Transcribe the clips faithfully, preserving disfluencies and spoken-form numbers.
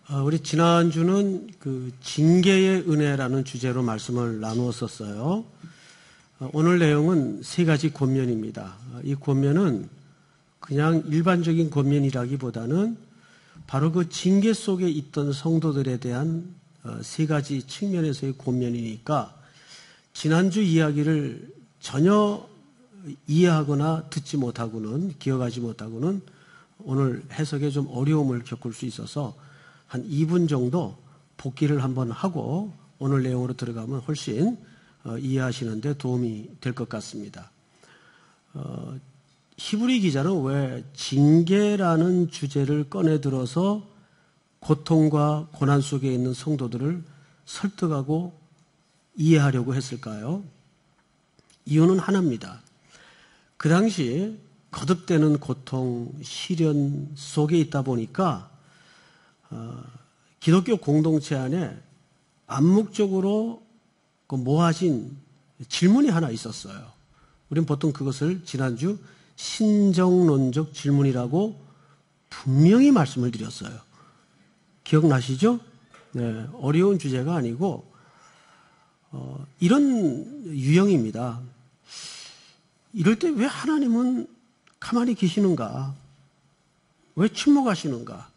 우리 지난주는 그 징계의 은혜라는 주제로 말씀을 나누었었어요. 오늘 내용은 세 가지 권면입니다. 이 권면은 그냥 일반적인 권면이라기보다는 바로 그 징계 속에 있던 성도들에 대한 세 가지 측면에서의 권면이니까 지난주 이야기를 전혀 이해하거나 듣지 못하고는, 기억하지 못하고는 오늘 해석에 좀 어려움을 겪을 수 있어서 한 이 분 정도 복기를 한번 하고 오늘 내용으로 들어가면 훨씬 어, 이해하시는 데 도움이 될 것 같습니다. 어, 히브리 기자는 왜 징계라는 주제를 꺼내 들어서 고통과 고난 속에 있는 성도들을 설득하고 이해하려고 했을까요? 이유는 하나입니다. 그 당시 거듭되는 고통, 시련 속에 있다 보니까 어, 기독교 공동체 안에 암묵적으로 그 모아진 질문이 하나 있었어요. 우린 보통 그것을 지난주 신정론적 질문이라고 분명히 말씀을 드렸어요. 기억나시죠? 네, 어려운 주제가 아니고 어, 이런 유형입니다. 이럴 때 왜 하나님은 가만히 계시는가? 왜 침묵하시는가?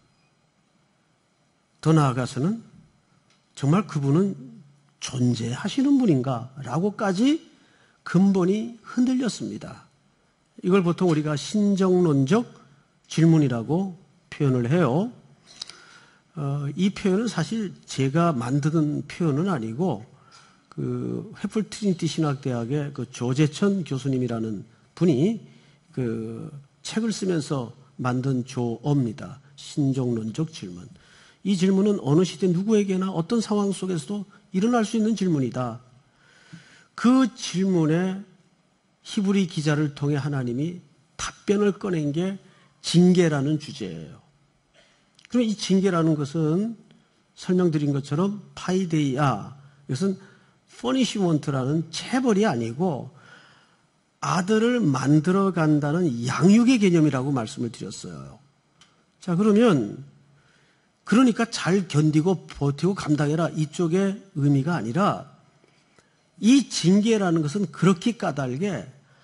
더 나아가서는 정말 그분은 존재하시는 분인가? 라고까지 근본이 흔들렸습니다. 이걸 보통 우리가 신정론적 질문이라고 표현을 해요. 어, 이 표현은 사실 제가 만드는 표현은 아니고 그 회풀 트리니티 신학대학의 그 조재천 교수님이라는 분이 그 책을 쓰면서 만든 조어입니다. 신정론적 질문. 이 질문은 어느 시대 누구에게나 어떤 상황 속에서도 일어날 수 있는 질문이다. 그 질문에 히브리 기자를 통해 하나님이 답변을 꺼낸 게 징계라는 주제예요. 그럼 이 징계라는 것은 설명드린 것처럼 파이데이아, 이것은 퍼니시먼트라는 체벌이 아니고 아들을 만들어 간다는 양육의 개념이라고 말씀을 드렸어요. 자, 그러면 그러니까 잘 견디고 버티고 감당해라 이쪽의 의미가 아니라 이 징계라는 것은 그렇게 까닭에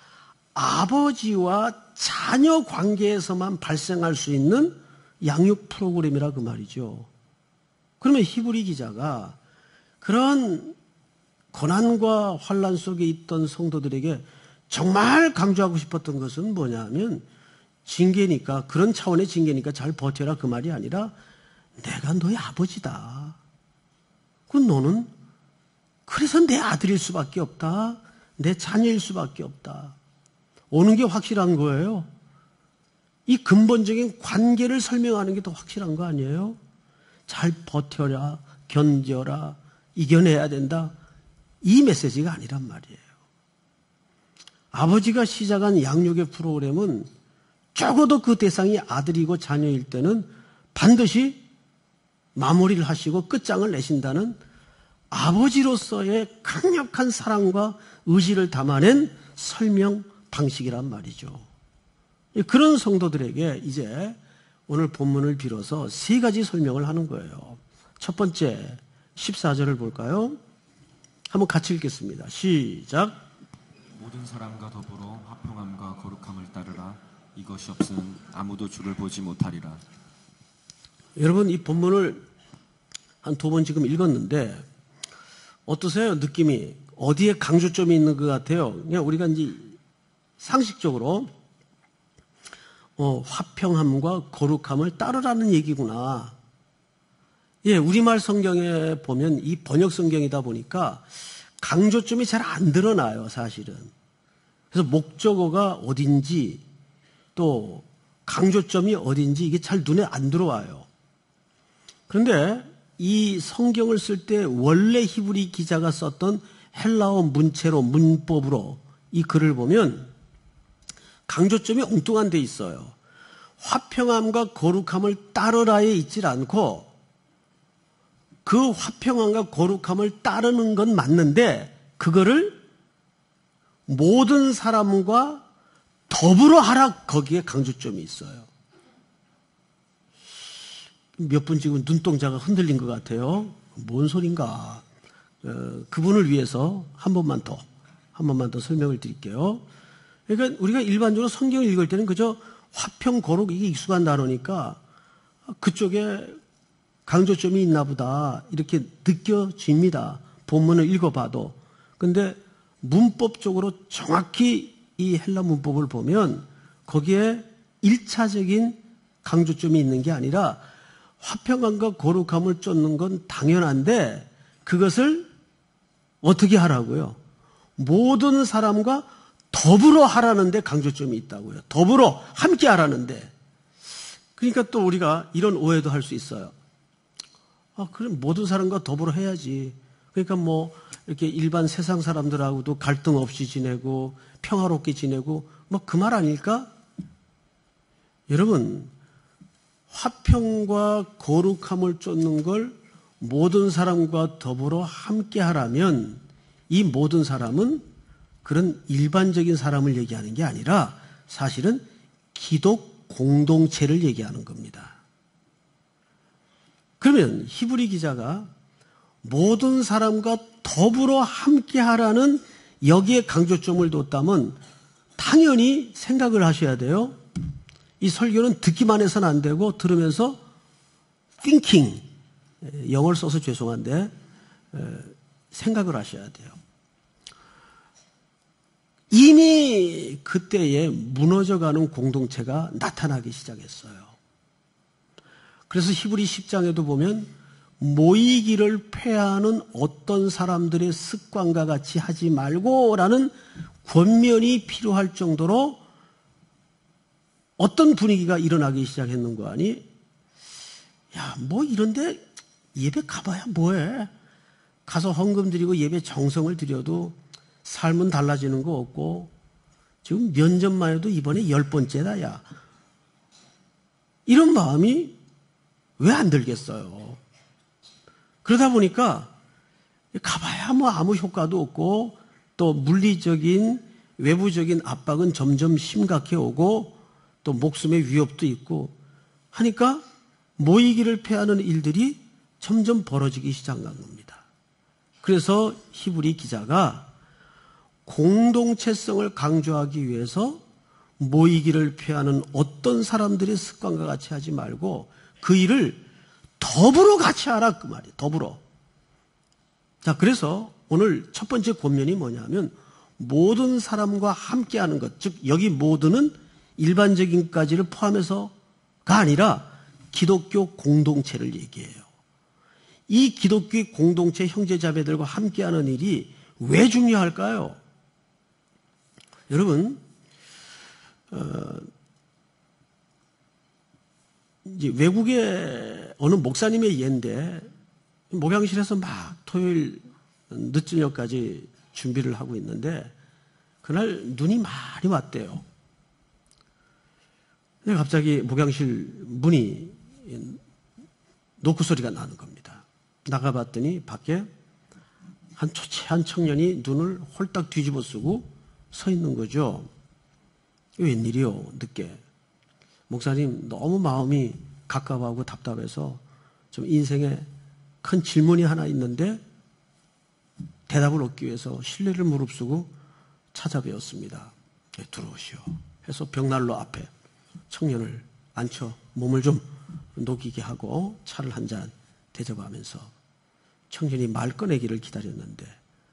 아버지와 자녀 관계에서만 발생할 수 있는 양육 프로그램이라 그 말이죠. 그러면 히브리 기자가 그런 고난과 환난 속에 있던 성도들에게 정말 강조하고 싶었던 것은 뭐냐면 징계니까, 그런 차원의 징계니까 잘 버텨라 그 말이 아니라 내가 너의 아버지다. 그럼 너는 그래서 내 아들일 수밖에 없다. 내 자녀일 수밖에 없다. 오는 게 확실한 거예요. 이 근본적인 관계를 설명하는 게 더 확실한 거 아니에요? 잘 버텨라, 견뎌라, 이겨내야 된다. 이 메시지가 아니란 말이에요. 아버지가 시작한 양육의 프로그램은 적어도 그 대상이 아들이고 자녀일 때는 반드시 마무리를 하시고 끝장을 내신다는 아버지로서의 강력한 사랑과 의지를 담아낸 설명 방식이란 말이죠. 그런 성도들에게 이제 오늘 본문을 빌어서 세 가지 설명을 하는 거예요. 첫 번째, 십사 절을 볼까요? 한번 같이 읽겠습니다. 시작. 모든 사람과 더불어 화평함과 거룩함을 따르라. 이것이 없으면 아무도 주를 보지 못하리라. 여러분, 이 본문을 한 두 번 지금 읽었는데 어떠세요? 느낌이 어디에 강조점이 있는 것 같아요? 그냥 우리가 이제 상식적으로 어, 화평함과 거룩함을 따르라는 얘기구나. 예, 우리말 성경에 보면 이 번역 성경이다 보니까 강조점이 잘 안 드러나요, 사실은. 그래서 목적어가 어딘지 또 강조점이 어딘지 이게 잘 눈에 안 들어와요. 그런데 이 성경을 쓸 때 원래 히브리 기자가 썼던 헬라어 문체로, 문법으로 이 글을 보면 강조점이 엉뚱한 데 있어요. 화평함과 거룩함을 따르라에 있질 않고 그 화평함과 거룩함을 따르는 건 맞는데 그거를 모든 사람과 더불어 하라, 거기에 강조점이 있어요. 몇 분 지금 눈동자가 흔들린 것 같아요. 뭔 소린가. 어, 그분을 위해서 한 번만 더, 한 번만 더 설명을 드릴게요. 그러니까 우리가 일반적으로 성경을 읽을 때는 그저 화평, 거룩 이게 익숙한 단어니까 그쪽에 강조점이 있나 보다 이렇게 느껴집니다. 본문을 읽어봐도. 근데 문법적으로 정확히 이 헬라 문법을 보면 거기에 일차적인 강조점이 있는 게 아니라 화평함과 거룩함을 쫓는 건 당연한데 그것을 어떻게 하라고요? 모든 사람과 더불어 하라는 데 강조점이 있다고요. 더불어 함께 하라는데. 그러니까 또 우리가 이런 오해도 할 수 있어요. 아, 그럼 모든 사람과 더불어 해야지. 그러니까 뭐 이렇게 일반 세상 사람들하고도 갈등 없이 지내고 평화롭게 지내고 뭐 그 말 아닐까? 여러분, 화평과 거룩함을 쫓는 걸 모든 사람과 더불어 함께 하라면 이 모든 사람은 그런 일반적인 사람을 얘기하는 게 아니라 사실은 기독 공동체를 얘기하는 겁니다. 그러면 히브리 기자가 모든 사람과 더불어 함께 하라는 여기에 강조점을 뒀다면 당연히 생각을 하셔야 돼요. 이 설교는 듣기만 해서는 안 되고 들으면서 thinking, 영어를 써서 죄송한데 생각을 하셔야 돼요. 이미 그때에 무너져가는 공동체가 나타나기 시작했어요. 그래서 히브리 십 장에도 보면 모이기를 폐하는 어떤 사람들의 습관과 같이 하지 말고라는 권면이 필요할 정도로 어떤 분위기가 일어나기 시작했는 거 아니? 야, 뭐 이런데 예배 가봐야 뭐해? 가서 헌금 드리고 예배 정성을 드려도 삶은 달라지는 거 없고 지금 면접만 해도 이번에 열 번째다, 야. 이런 마음이 왜 안 들겠어요? 그러다 보니까 가봐야 뭐 아무 효과도 없고 또 물리적인 외부적인 압박은 점점 심각해 오고 또 목숨의 위협도 있고 하니까 모이기를 폐하는 일들이 점점 벌어지기 시작한 겁니다. 그래서 히브리 기자가 공동체성을 강조하기 위해서 모이기를 폐하는 어떤 사람들의 습관과 같이 하지 말고 그 일을 더불어 같이 하라 그 말이에요. 더불어. 자, 그래서 오늘 첫 번째 권면이 뭐냐면 모든 사람과 함께하는 것, 즉 여기 모두는 일반적인까지를 포함해서가 아니라 기독교 공동체를 얘기해요. 이 기독교 공동체 형제자매들과 함께하는 일이 왜 중요할까요? 여러분, 어, 이제 외국의 어느 목사님의 예인데 목양실에서 막 토요일 늦 저녁까지 준비를 하고 있는데 그날 눈이 많이 왔대요. 근데 갑자기 목양실 문이 노크 소리가 나는 겁니다. 나가봤더니 밖에 한 초췌한 청년이 눈을 홀딱 뒤집어 쓰고 서 있는 거죠. 웬일이요? 늦게. 목사님 너무 마음이 가까워하고 답답해서 좀 인생에 큰 질문이 하나 있는데 대답을 얻기 위해서 신뢰를 무릅쓰고 찾아뵈었습니다. 네, 들어오시오. 해서 벽난로 앞에 청년을 앉혀 몸을 좀 녹이게 하고 차를 한 잔 대접하면서 청년이 말 꺼내기를 기다렸는데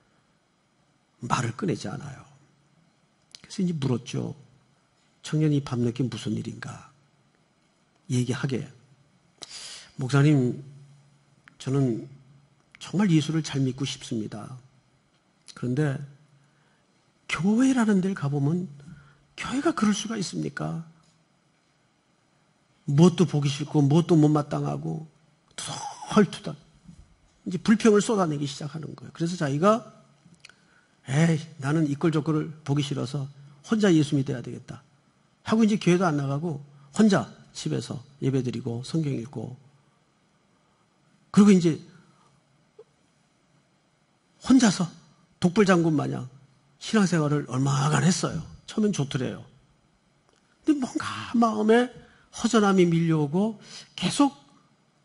말을 꺼내지 않아요. 그래서 이제 물었죠. 청년이 밤늦게 무슨 일인가 얘기하게. 목사님, 저는 정말 예수를 잘 믿고 싶습니다. 그런데 교회라는 데를 가보면 교회가 그럴 수가 있습니까? 무엇도 보기 싫고 무엇도 못마땅하고 헐투다. 이제 불평을 쏟아내기 시작하는 거예요. 그래서 자기가 에이, 나는 이꼴저꼴을 보기 싫어서 혼자 예수 믿어야 되겠다 하고 이제 교회도 안 나가고 혼자 집에서 예배드리고 성경 읽고 그리고 이제 혼자서 독불장군 마냥 신앙생활을 얼마간 했어요. 처음엔 좋더래요. 근데 뭔가 마음에 허전함이 밀려오고 계속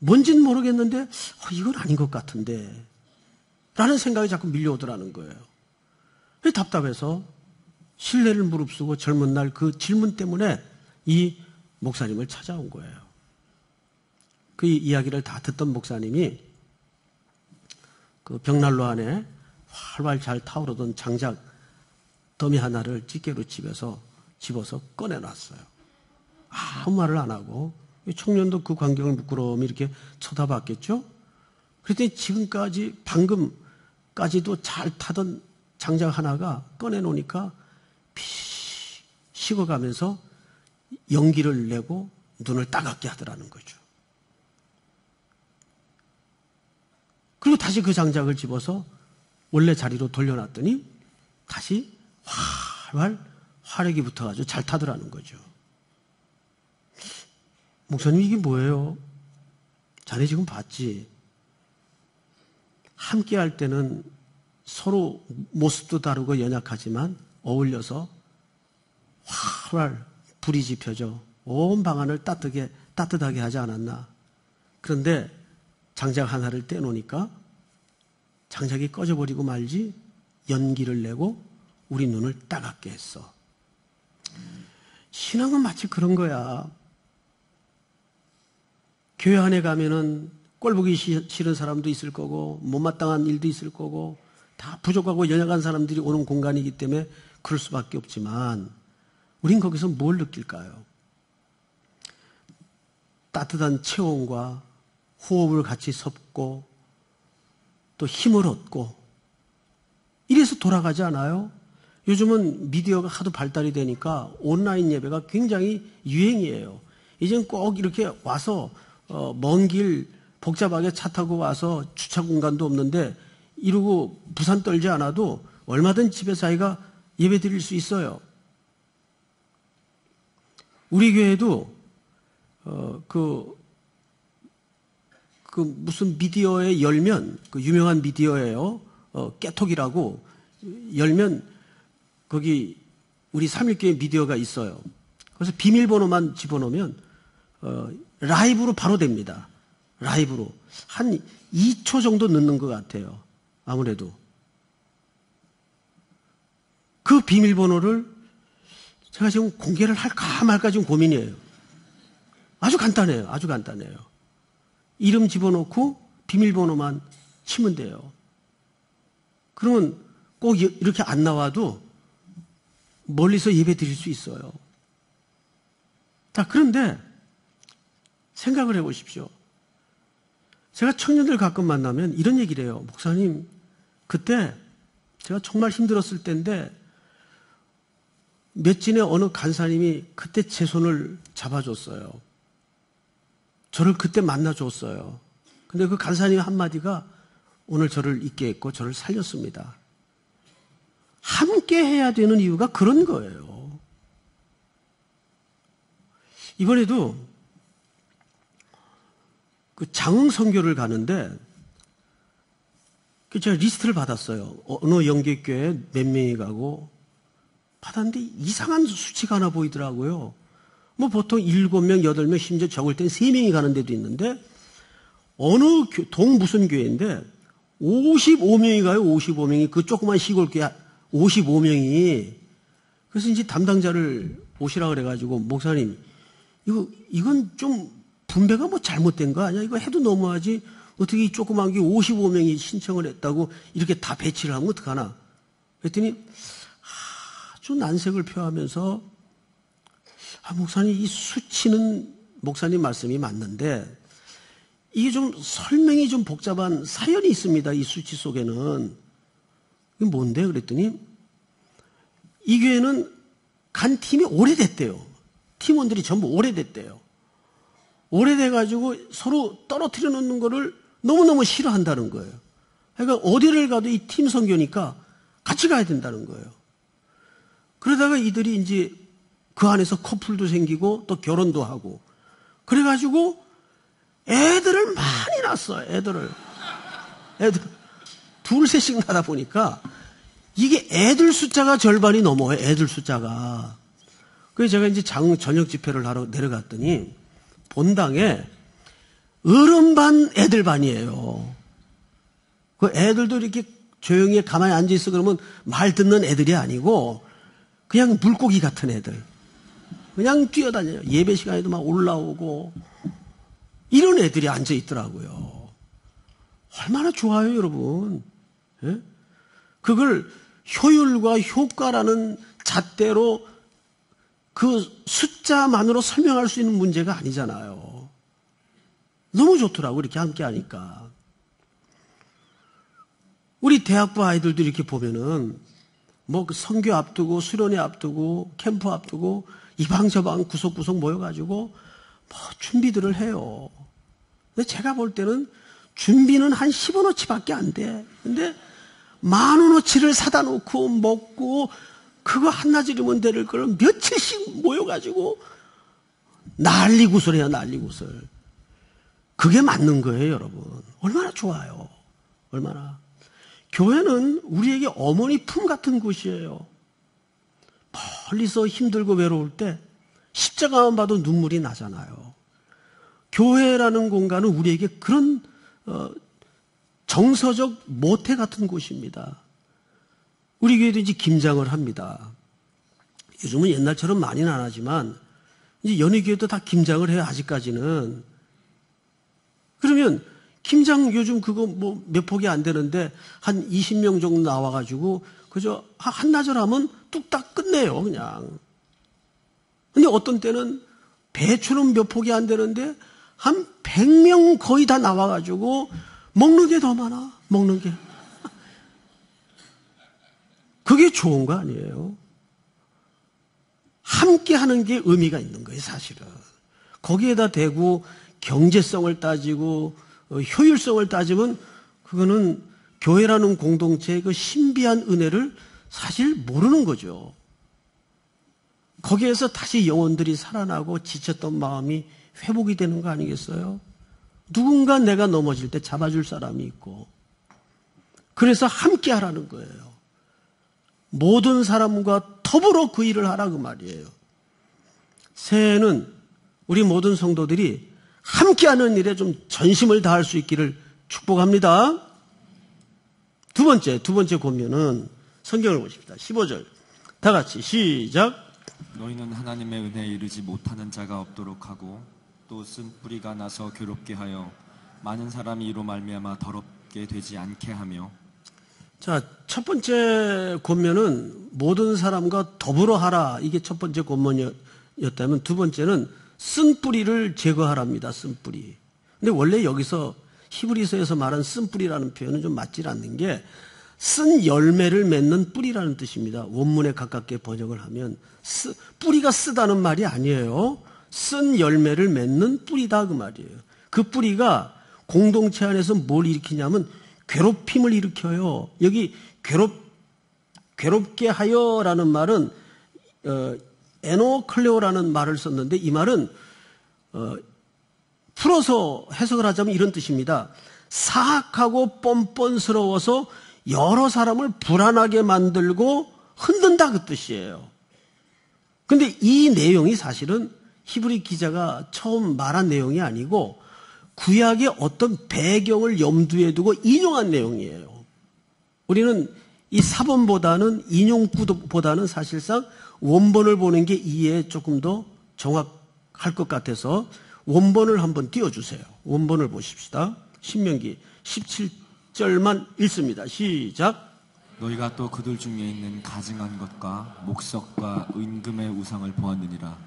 뭔진 모르겠는데 어, 이건 아닌 것 같은데 라는 생각이 자꾸 밀려오더라는 거예요. 답답해서 신뢰를 무릅쓰고 젊은 날 그 질문 때문에 이 목사님을 찾아온 거예요. 그 이야기를 다 듣던 목사님이 그 벽난로 안에 활활 잘 타오르던 장작 더미 하나를 집게로 집어서 집어서 꺼내놨어요. 아무 말을 안 하고 청년도 그 광경을 부끄러움이 이렇게 쳐다봤겠죠. 그랬더니 지금까지 방금까지도 잘 타던 장작 하나가 꺼내놓으니까 피 식어가면서 연기를 내고 눈을 따갑게 하더라는 거죠. 그리고 다시 그 장작을 집어서 원래 자리로 돌려놨더니 다시 활활 화력이 붙어가지고 잘 타더라는 거죠. 목사님 이게 뭐예요? 자네 지금 봤지? 함께 할 때는 서로 모습도 다르고 연약하지만 어울려서 활활 불이 지펴져 온 방안을 따뜻하게, 따뜻하게 하지 않았나. 그런데 장작 하나를 떼놓으니까 장작이 꺼져버리고 말지 연기를 내고 우리 눈을 따갑게 했어. 신앙은 마치 그런 거야. 교회 안에 가면은 꼴보기 싫은 사람도 있을 거고 못마땅한 일도 있을 거고 다 부족하고 연약한 사람들이 오는 공간이기 때문에 그럴 수밖에 없지만 우린 거기서 뭘 느낄까요? 따뜻한 체온과 호흡을 같이 섞고 또 힘을 얻고 이래서 돌아가지 않아요? 요즘은 미디어가 하도 발달이 되니까 온라인 예배가 굉장히 유행이에요. 이젠 꼭 이렇게 와서 어, 먼 길 복잡하게 차 타고 와서 주차 공간도 없는데 이러고 부산 떨지 않아도 얼마든 집에서 아이가 예배 드릴 수 있어요. 우리 교회도 어, 그, 그 무슨 미디어에 열면 그 유명한 미디어예요. 어, 깨톡이라고 열면 거기 우리 삼일교회 미디어가 있어요. 그래서 비밀번호만 집어넣으면 어, 라이브로 바로 됩니다. 라이브로. 한 이 초 정도 넣는 것 같아요. 아무래도. 그 비밀번호를 제가 지금 공개를 할까 말까 지금 고민이에요. 아주 간단해요. 아주 간단해요. 이름 집어넣고 비밀번호만 치면 돼요. 그러면 꼭 이렇게 안 나와도 멀리서 예배 드릴 수 있어요. 자, 그런데 생각을 해보십시오. 제가 청년들 가끔 만나면 이런 얘기를 해요. 목사님, 그때 제가 정말 힘들었을 때인데 몇진의 어느 간사님이 그때 제 손을 잡아줬어요. 저를 그때 만나줬어요. 근데 그 간사님 한마디가 오늘 저를 있게 했고 저를 살렸습니다. 함께 해야 되는 이유가 그런 거예요. 이번에도 그 장흥 선교를 가는데 제가 리스트를 받았어요. 어느 영계교회 몇 명이 가고 받았는데 이상한 수치가 하나 보이더라고요. 뭐 보통 일곱 명, 여덟 명, 심지어 적을 땐 세 명이 가는 데도 있는데 어느 동 무슨 교회인데 오십오 명이 가요. 오십오 명이 그 조그만 시골 교회 오십오 명이. 그래서 이제 담당자를 오시라 그래가지고 목사님 이거 이건 좀 분배가 뭐 잘못된 거 아니야? 이거 해도 너무하지. 어떻게 이 조그만 게 오십오 명이 신청을 했다고 이렇게 다 배치를 하면 어떡하나? 그랬더니 아주 난색을 표하면서 아, 목사님 이 수치는 목사님 말씀이 맞는데 이게 좀 설명이 좀 복잡한 사연이 있습니다. 이 수치 속에는. 이게 뭔데? 그랬더니 이 교회는 간 팀이 오래됐대요. 팀원들이 전부 오래됐대요. 오래돼가지고 서로 떨어뜨려 놓는 거를 너무너무 싫어한다는 거예요. 그러니까 어디를 가도 이 팀 선교니까 같이 가야 된다는 거예요. 그러다가 이들이 이제 그 안에서 커플도 생기고 또 결혼도 하고 그래가지고 애들을 많이 낳았어요. 애들을. 애들 둘, 셋씩 낳다 보니까 이게 애들 숫자가 절반이 넘어요. 애들 숫자가. 그래서 제가 이제 장 저녁 집회를 하러 내려갔더니 본당에 어른 반, 애들 반이에요. 그 애들도 이렇게 조용히 가만히 앉아있어 그러면 말 듣는 애들이 아니고 그냥 물고기 같은 애들. 그냥 뛰어다녀요. 예배 시간에도 막 올라오고 이런 애들이 앉아있더라고요. 얼마나 좋아요, 여러분. 예? 그걸 효율과 효과라는 잣대로 그 숫자만으로 설명할 수 있는 문제가 아니잖아요. 너무 좋더라고, 이렇게 함께 하니까. 우리 대학부 아이들도 이렇게 보면은, 뭐, 선교 앞두고, 수련회 앞두고, 캠프 앞두고, 이방저방 구석구석 모여가지고, 뭐, 준비들을 해요. 근데 제가 볼 때는 준비는 한 십 원어치밖에 안 돼. 근데 만 원어치를 사다 놓고 먹고, 그거 한나절이면 될 걸 며칠씩 모여가지고, 난리구슬해요, 난리구슬. 그게 맞는 거예요, 여러분. 얼마나 좋아요. 얼마나. 교회는 우리에게 어머니 품 같은 곳이에요. 멀리서 힘들고 외로울 때 십자가만 봐도 눈물이 나잖아요. 교회라는 공간은 우리에게 그런 어, 정서적 모태 같은 곳입니다. 우리 교회도 이제 김장을 합니다. 요즘은 옛날처럼 많이는 안 하지만 이제 연희교회도 다 김장을 해요, 아직까지는. 그러면 김장 요즘 그거 뭐 몇 폭이 안 되는데 한 이십 명 정도 나와가지고 그저 한나절 하면 뚝딱 끝내요, 그냥. 근데 어떤 때는 배추는 몇 폭이 안 되는데 한 백 명 거의 다 나와가지고 먹는 게 더 많아, 먹는 게. 그게 좋은 거 아니에요? 함께 하는 게 의미가 있는 거예요, 사실은. 거기에다 대고 경제성을 따지고 효율성을 따지면 그거는 교회라는 공동체의 그 신비한 은혜를 사실 모르는 거죠. 거기에서 다시 영혼들이 살아나고 지쳤던 마음이 회복이 되는 거 아니겠어요? 누군가 내가 넘어질 때 잡아줄 사람이 있고, 그래서 함께 하라는 거예요. 모든 사람과 더불어 그 일을 하라 그 말이에요. 새해에는 우리 모든 성도들이 함께하는 일에 좀 전심을 다할 수 있기를 축복합니다. 두 번째, 두 번째 권면은 성경을 보십시다. 십오 절. 다 같이 시작. 너희는 하나님의 은혜에 이르지 못하는 자가 없도록 하고 또 쓴 뿌리가 나서 괴롭게 하여 많은 사람이 이로 말미암아 더럽게 되지 않게 하며. 자, 첫 번째 권면은 모든 사람과 더불어 하라. 이게 첫 번째 권면이었다면 두 번째는 쓴 뿌리를 제거하랍니다. 쓴 뿌리. 근데 원래 여기서 히브리서에서 말한 쓴 뿌리라는 표현은 좀 맞질 않는 게 쓴 열매를 맺는 뿌리라는 뜻입니다. 원문에 가깝게 번역을 하면 쓰, 뿌리가 쓰다는 말이 아니에요. 쓴 열매를 맺는 뿌리다 그 말이에요. 그 뿌리가 공동체 안에서 뭘 일으키냐면 괴롭힘을 일으켜요. 여기 괴롭, 괴롭게 하여라는 말은 어, 에노클레오라는 말을 썼는데 이 말은 어, 풀어서 해석을 하자면 이런 뜻입니다. 사악하고 뻔뻔스러워서 여러 사람을 불안하게 만들고 흔든다 그 뜻이에요. 그런데 이 내용이 사실은 히브리 기자가 처음 말한 내용이 아니고 구약의 어떤 배경을 염두에 두고 인용한 내용이에요. 우리는 이 사본보다는 인용구보다는 사실상 원본을 보는 게 이해에 조금 더 정확할 것 같아서 원본을 한번 띄워주세요. 원본을 보십시다. 신명기 십칠 절만 읽습니다. 시작. 너희가 또 그들 중에 있는 가증한 것과 목석과 은금의 우상을 보았느니라.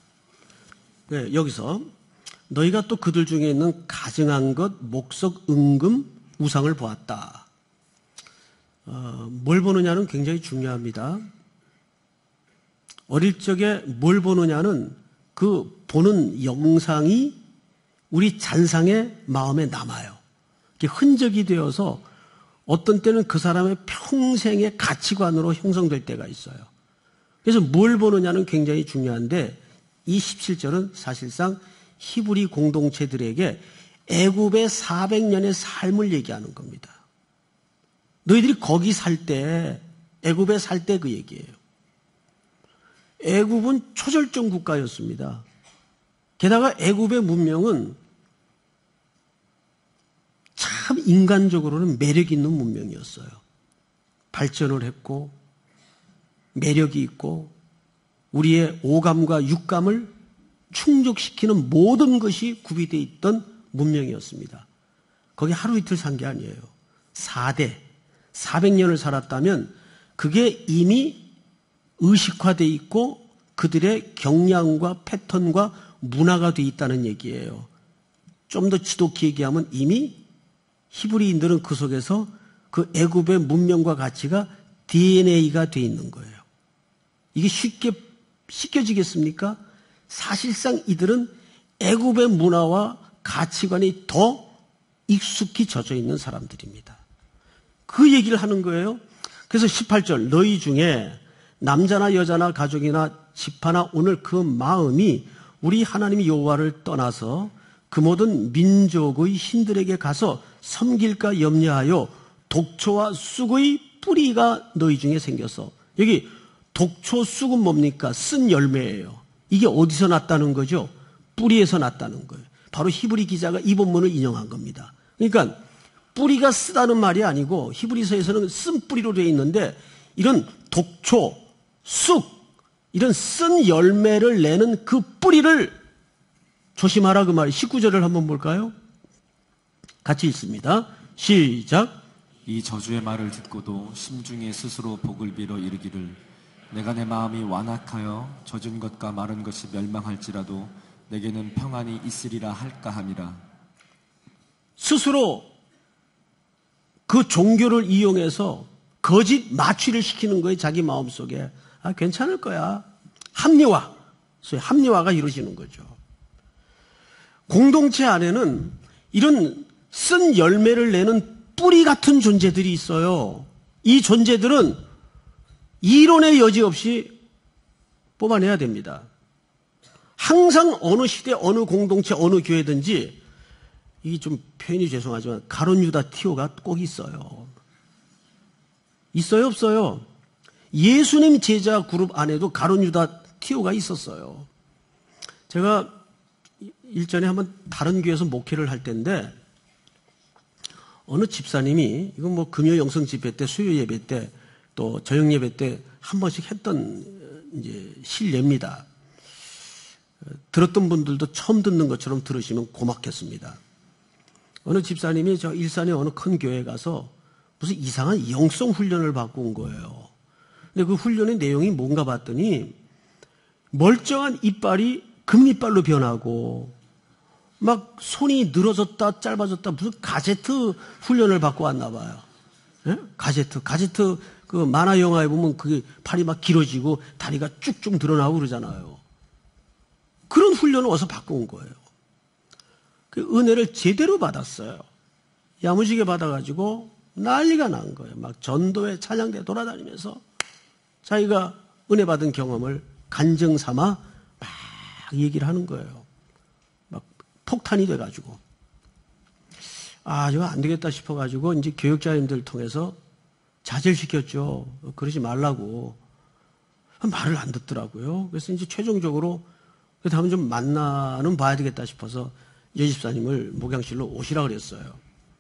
네, 여기서 너희가 또 그들 중에 있는 가증한 것, 목석, 은금, 우상을 보았다. 어, 뭘 보느냐는 굉장히 중요합니다. 어릴 적에 뭘 보느냐는 그 보는 영상이 우리 잔상의 마음에 남아요. 흔적이 되어서 어떤 때는 그 사람의 평생의 가치관으로 형성될 때가 있어요. 그래서 뭘 보느냐는 굉장히 중요한데 이 십칠 절은 사실상 히브리 공동체들에게 애굽의 사백 년의 삶을 얘기하는 겁니다. 너희들이 거기 살 때, 애굽에 살 때 그 얘기예요. 애굽은 초절정 국가였습니다. 게다가 애굽의 문명은 참 인간적으로는 매력 있는 문명이었어요. 발전을 했고 매력이 있고 우리의 오감과 육감을 충족시키는 모든 것이 구비되어 있던 문명이었습니다. 거기 하루 이틀 산 게 아니에요. 사 대, 사백 년을 살았다면 그게 이미 의식화되어 있고 그들의 경향과 패턴과 문화가 되어 있다는 얘기예요. 좀 더 지독히 얘기하면 이미 히브리인들은 그 속에서 그 애굽의 문명과 가치가 디엔에이가 되어 있는 거예요. 이게 쉽게 씻겨지겠습니까? 사실상 이들은 애굽의 문화와 가치관이 더 익숙히 젖어 있는 사람들입니다. 그 얘기를 하는 거예요. 그래서 십팔 절 너희 중에 남자나 여자나 가족이나 지파나 오늘 그 마음이 우리 하나님 여호와를 떠나서 그 모든 민족의 신들에게 가서 섬길까 염려하여 독초와 쑥의 뿌리가 너희 중에 생겨서 여기 독초 쑥은 뭡니까? 쓴 열매예요. 이게 어디서 났다는 거죠? 뿌리에서 났다는 거예요. 바로 히브리 기자가 이 본문을 인용한 겁니다. 그러니까 뿌리가 쓰다는 말이 아니고 히브리서에서는 쓴 뿌리로 되어 있는데 이런 독초, 쑥 이런 쓴 열매를 내는 그 뿌리를 조심하라 그 말이. 십구 절을 한번 볼까요? 같이 읽습니다. 시작. 이 저주의 말을 듣고도 심중에 스스로 복을 빌어 이르기를 내가 내 마음이 완악하여 젖은 것과 마른 것이 멸망할지라도 내게는 평안이 있으리라 할까 함이라. 스스로 그 종교를 이용해서 거짓 마취를 시키는 거예요. 자기 마음속에. 아, 괜찮을 거야. 합리화. 소위 합리화가 이루어지는 거죠. 공동체 안에는 이런 쓴 열매를 내는 뿌리 같은 존재들이 있어요. 이 존재들은 이론의 여지 없이 뽑아내야 됩니다. 항상 어느 시대, 어느 공동체, 어느 교회든지 이게 좀 표현이 죄송하지만 가룟 유다 티오가 꼭 있어요. 있어요, 없어요? 예수님 제자 그룹 안에도 가룟 유다 티오가 있었어요. 제가 일전에 한번 다른 교회에서 목회를 할 때인데 어느 집사님이 이건 뭐 금요 영성 집회 때, 수요 예배 때, 또 저녁 예배 때 한 번씩 했던 이제 실례입니다. 들었던 분들도 처음 듣는 것처럼 들으시면 고맙겠습니다. 어느 집사님이 저 일산의 어느 큰 교회에 가서 무슨 이상한 영성 훈련을 받고 온 거예요. 근데 그 훈련의 내용이 뭔가 봤더니 멀쩡한 이빨이 금이빨로 변하고 막 손이 늘어졌다 짧아졌다 무슨 가제트 훈련을 받고 왔나 봐요. 예? 가제트. 가제트 그 만화 영화에 보면 그게 팔이 막 길어지고 다리가 쭉쭉 늘어나고 그러잖아요. 그런 훈련을 어디서 받고 온 거예요. 그 은혜를 제대로 받았어요. 야무지게 받아가지고 난리가 난 거예요. 막 전도회 찬양대 돌아다니면서 자기가 은혜 받은 경험을 간증 삼아 막 얘기를 하는 거예요. 막 폭탄이 돼가지고. 아, 이거 안 되겠다 싶어가지고 이제 교육자님들 통해서 자제를 시켰죠. 그러지 말라고. 말을 안 듣더라고요. 그래서 이제 최종적으로 다음에 좀 만나는 봐야 되겠다 싶어서 여 집사님을 목양실로 오시라 그랬어요.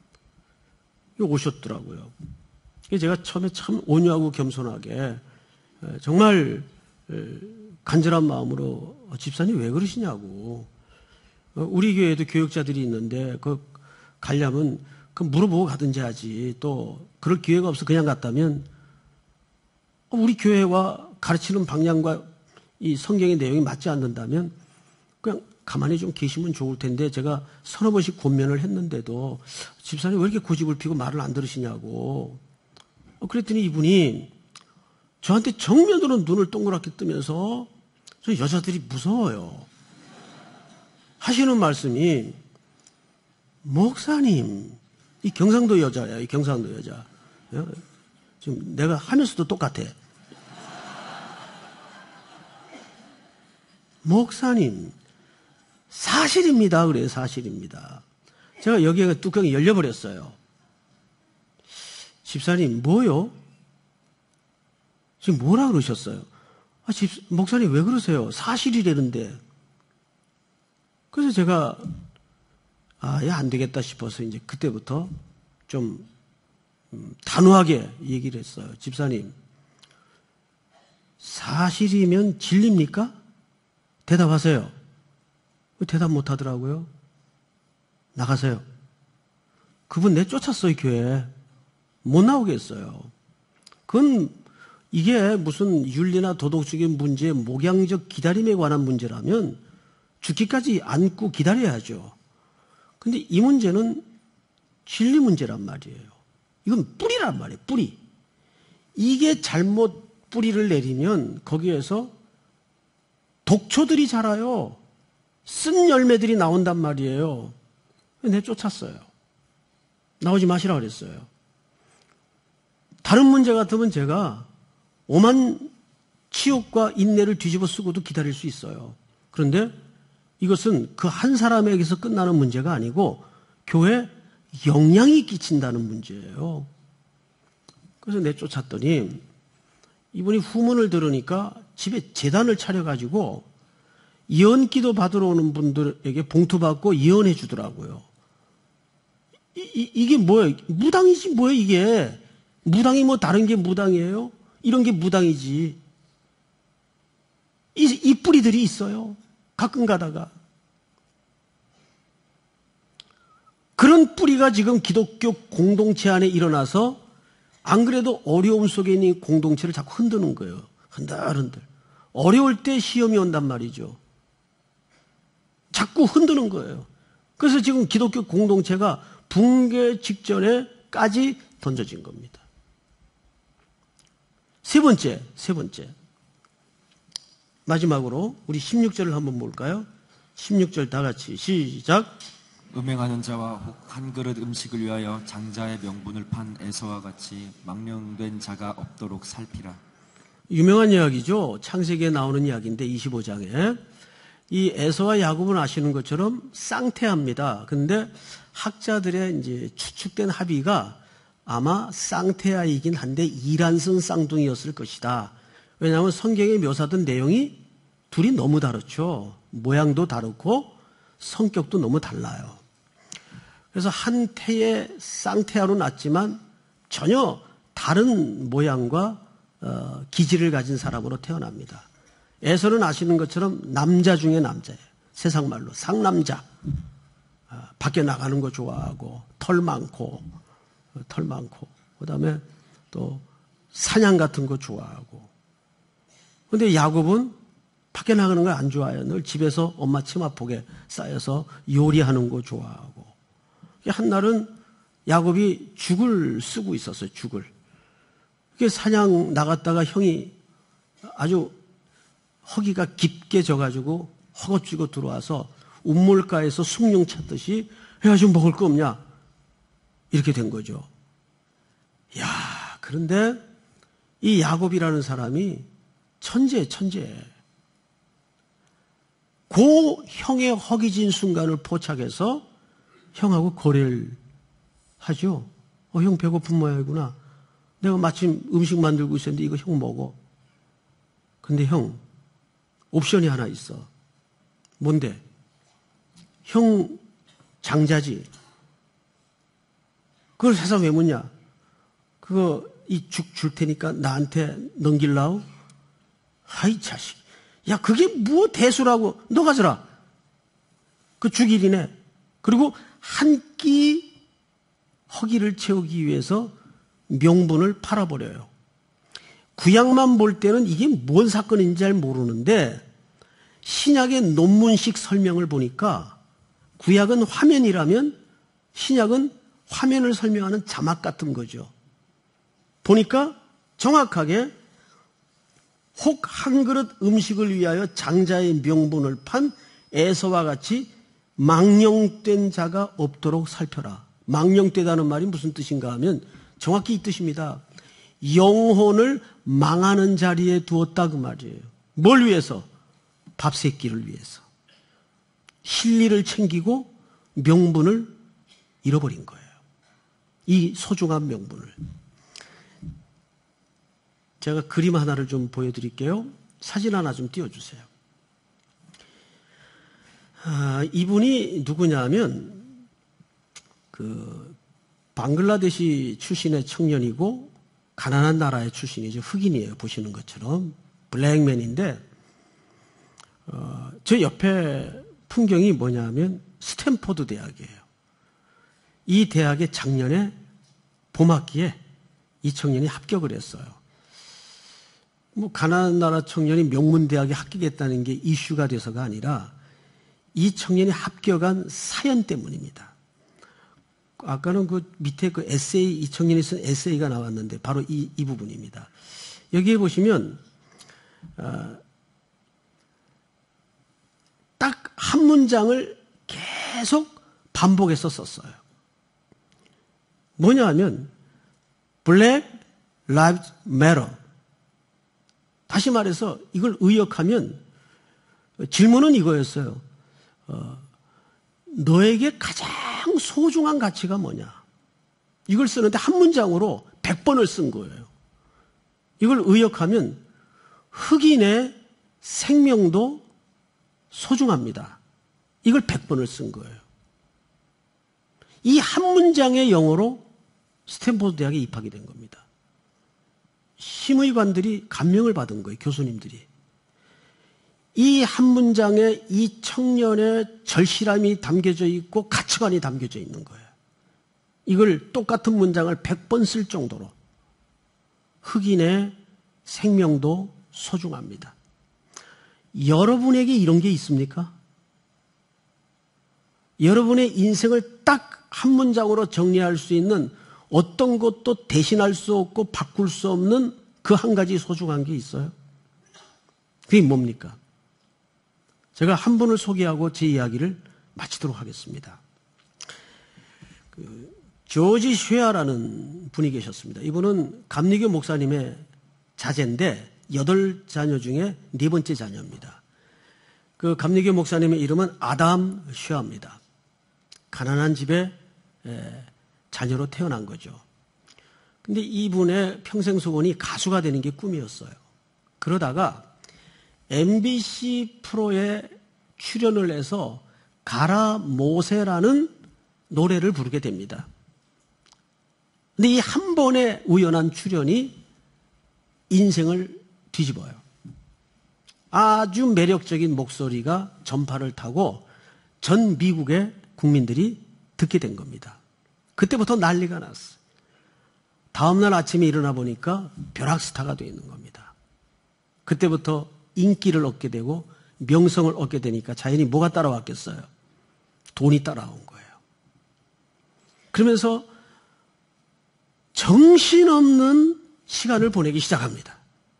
오셨더라고요. 제가 처음에 참 온유하고 겸손하게 정말 간절한 마음으로 집사님 왜 그러시냐고. 우리 교회에도 교육자들이 있는데 그 가려면 그 물어보고 가든지 하지. 또 그럴 기회가 없어 그냥 갔다면 우리 교회와 가르치는 방향과 이 성경의 내용이 맞지 않는다면 그냥 가만히 좀 계시면 좋을 텐데 제가 서너 번씩 권면을 했는데도 집사님 왜 이렇게 고집을 피고 말을 안 들으시냐고. 그랬더니 이분이 저한테 정면으로 눈을 동그랗게 뜨면서 저 여자들이 무서워요. 하시는 말씀이 목사님, 이 경상도 여자야, 이 경상도 여자. 지금 내가 하면서도 똑같아. 목사님, 사실입니다. 그래요, 사실입니다. 제가 여기에 뚜껑이 열려버렸어요. 집사님, 뭐요? 지금 뭐라 그러셨어요? 아, 집, 목사님 왜 그러세요? 사실이라는데. 그래서 제가, 아, 야, 안 되겠다 싶어서 이제 그때부터 좀 단호하게 얘기를 했어요. 집사님, 사실이면 진리입니까? 대답하세요. 대답 못 하더라고요. 나가세요. 그분 내쫓았어요, 교회. 못 나오겠어요. 그건 이게 무슨 윤리나 도덕적인 문제, 목양적 기다림에 관한 문제라면 죽기까지 안고 기다려야죠. 근데 이 문제는 진리 문제란 말이에요. 이건 뿌리란 말이에요, 뿌리. 이게 잘못 뿌리를 내리면 거기에서 독초들이 자라요. 쓴 열매들이 나온단 말이에요. 내쫓았어요. 나오지 마시라 그랬어요. 다른 문제 같으면 제가 오만 치욕과 인내를 뒤집어 쓰고도 기다릴 수 있어요. 그런데 이것은 그 한 사람에게서 끝나는 문제가 아니고 교회에 영향이 끼친다는 문제예요. 그래서 내쫓았더니 이분이 후문을 들으니까 집에 제단을 차려가지고 예언기도 받으러 오는 분들에게 봉투 받고 예언해 주더라고요. 이, 이, 이게 뭐예요? 무당이지 뭐예요 이게. 무당이 뭐 다른 게 무당이에요? 이런 게 무당이지. 이, 이 뿌리들이 있어요. 가끔 가다가. 그런 뿌리가 지금 기독교 공동체 안에 일어나서 안 그래도 어려움 속에 있는 공동체를 자꾸 흔드는 거예요. 흔들흔들. 어려울 때 시험이 온단 말이죠. 자꾸 흔드는 거예요. 그래서 지금 기독교 공동체가 붕괴 직전에까지 던져진 겁니다. 세 번째, 세 번째. 마지막으로 우리 십육 절을 한번 볼까요? 십육 절 다 같이 시작. 음행하는 자와 혹 한 그릇 음식을 위하여 장자의 명분을 판 에서와 같이 망령된 자가 없도록 살피라. 유명한 이야기죠. 창세기에 나오는 이야기인데 이십오 장에 이 에서와 야곱은 아시는 것처럼 쌍태합니다. 근데 학자들의 이제 추측된 합의가 아마 쌍태아이긴 한데 이란성 쌍둥이였을 것이다. 왜냐하면 성경에 묘사된 내용이 둘이 너무 다르죠. 모양도 다르고 성격도 너무 달라요. 그래서 한 태의 쌍태아로 낳았지만 전혀 다른 모양과 어, 기질을 가진 사람으로 태어납니다. 에서는 아시는 것처럼 남자 중에 남자예요. 세상 말로 상남자. 어, 밖에 나가는 거 좋아하고 털 많고 털 많고 그다음에 또 사냥 같은 거 좋아하고. 그런데 야곱은 밖에 나가는 걸 안 좋아해요. 늘 집에서 엄마 치마폭에 쌓여서 요리하는 거 좋아하고. 한날은 야곱이 죽을 쓰고 있었어요. 죽을. 사냥 나갔다가 형이 아주 허기가 깊게 져가지고 허겁지겁 들어와서 운물가에서 숭늉 찾듯이 야, 좀 먹을 거 없냐? 이렇게 된 거죠. 야, 그런데 이 야곱이라는 사람이 천재, 천재. 고 형의 허기진 순간을 포착해서 형하고 거래를 하죠. 어, 형 배고픈 모양이구나. 내가 마침 음식 만들고 있었는데 이거 형 먹어. 근데 형, 옵션이 하나 있어. 뭔데? 형 장자지. 그걸 세상 왜 묻냐? 그거 이 죽 줄 테니까 나한테 넘길라우? 아이 자식. 야 그게 뭐 대수라고. 너 가져라. 그 죽일이네. 그리고 한 끼 허기를 채우기 위해서 명분을 팔아버려요. 구약만 볼 때는 이게 뭔 사건인지 잘 모르는데 신약의 논문식 설명을 보니까 구약은 화면이라면 신약은 화면을 설명하는 자막 같은 거죠. 보니까 정확하게 혹 한 그릇 음식을 위하여 장자의 명분을 판 에서와 같이 망령된 자가 없도록 살펴라. 망령되다는 말이 무슨 뜻인가 하면 정확히 이 뜻입니다. 영혼을 망하는 자리에 두었다 그 말이에요. 뭘 위해서? 밥 세 끼를 위해서. 실리를 챙기고 명분을 잃어버린 거예요. 이 소중한 명분을. 제가 그림 하나를 좀 보여드릴게요. 사진 하나 좀 띄워주세요. 아, 이분이 누구냐면 그 방글라데시 출신의 청년이고 가난한 나라의 출신이죠. 흑인이에요. 보시는 것처럼 블랙맨인데 어, 저 옆에 풍경이 뭐냐면 스탠포드 대학이에요. 이 대학에 작년에 봄학기에 이 청년이 합격을 했어요. 뭐 가난한 나라 청년이 명문대학에 합격했다는 게 이슈가 돼서가 아니라 이 청년이 합격한 사연 때문입니다. 아까는 그 밑에 그 에세이, 이 청년이 쓴 에세이가 나왔는데 바로 이, 이 부분입니다. 여기에 보시면 어, 딱 한 문장을 계속 반복해서 썼어요. 뭐냐 하면 Black Lives Matter. 다시 말해서 이걸 의역하면 질문은 이거였어요. 어, 너에게 가장 소중한 가치가 뭐냐? 이걸 쓰는데 한 문장으로 백 번을 쓴 거예요. 이걸 의역하면 흑인의 생명도 소중합니다. 이걸 백 번을 쓴 거예요. 이 한 문장의 영어로 스탠포드 대학에 입학이 된 겁니다. 심의관들이 감명을 받은 거예요. 교수님들이. 이 한 문장에 이 청년의 절실함이 담겨져 있고 가치관이 담겨져 있는 거예요. 이걸 똑같은 문장을 백 번 쓸 정도로 흑인의 생명도 소중합니다. 여러분에게 이런 게 있습니까? 여러분의 인생을 딱 한 문장으로 정리할 수 있는 어떤 것도 대신할 수 없고 바꿀 수 없는 그 한 가지 소중한 게 있어요? 그게 뭡니까? 제가 한 분을 소개하고 제 이야기를 마치도록 하겠습니다. 그 조지 쉐아라는 분이 계셨습니다. 이분은 감리교 목사님의 자제인데 여덟 자녀 중에 네 번째 자녀입니다. 그 감리교 목사님의 이름은 아담 쉐아입니다. 가난한 집에 자녀로 태어난 거죠. 근데 이분의 평생 소원이 가수가 되는 게 꿈이었어요. 그러다가 엠비씨 프로에 출연을 해서 가라 모세라는 노래를 부르게 됩니다. 근데 이 한 번의 우연한 출연이 인생을 뒤집어요. 아주 매력적인 목소리가 전파를 타고 전 미국의 국민들이 듣게 된 겁니다. 그때부터 난리가 났어요. 다음날 아침에 일어나 보니까 벼락스타가 되어 있는 겁니다. 그때부터 인기를 얻게 되고 명성을 얻게 되니까 자연히 뭐가 따라왔겠어요? 돈이 따라온 거예요. 그러면서 정신없는 시간을 보내기 시작합니다.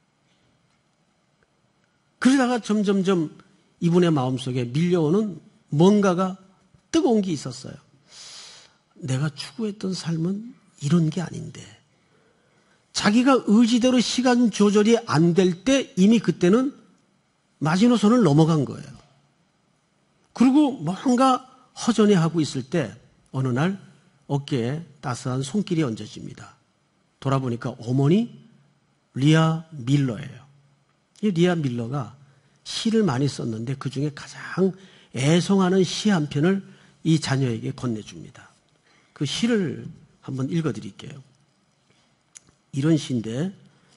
그러다가 점점점 이분의 마음속에 밀려오는 뭔가가 뜨거운 게 있었어요. 내가 추구했던 삶은 이런 게 아닌데. 자기가 의지대로 시간 조절이 안 될 때 이미 그때는 마지노선을 넘어간 거예요. 그리고 뭔가 허전해 하고 있을 때 어느 날 어깨에 따스한 손길이 얹어집니다. 돌아보니까 어머니 리아 밀러예요. 이 리아 밀러가 시를 많이 썼는데 그중에 가장 애송하는 시 한 편을 이 자녀에게 건네줍니다. 그 시를 한번 읽어드릴게요. 이런 시인데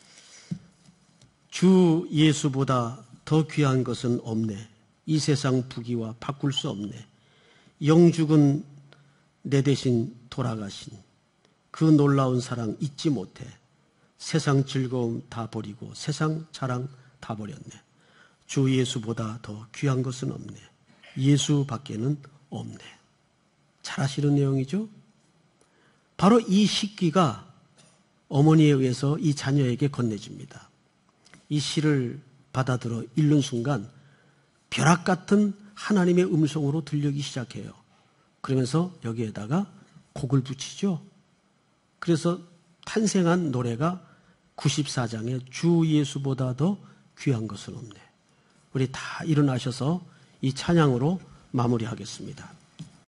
주 예수보다 더 귀한 것은 없네. 이 세상 부귀와 바꿀 수 없네. 영죽은 내 대신 돌아가신 그 놀라운 사랑 잊지 못해. 세상 즐거움 다 버리고 세상 자랑 다 버렸네. 주 예수보다 더 귀한 것은 없네. 예수밖에는 없네. 잘 아시는 내용이죠? 바로 이 시기가 어머니에 의해서 이 자녀에게 건네집니다. 이 시를 받아들어 읽는 순간 벼락 같은 하나님의 음성으로 들리기 시작해요. 그러면서 여기에다가 곡을 붙이죠. 그래서 탄생한 노래가 구십사 장의 주 예수보다 더 귀한 것은 없네. 우리 다 일어나셔서 이 찬양으로 마무리하겠습니다.